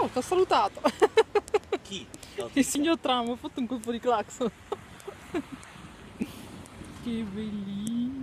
Oh, ti ho salutato! Chi? Il signor Trump, ho fatto un colpo di clacson. Che bellino!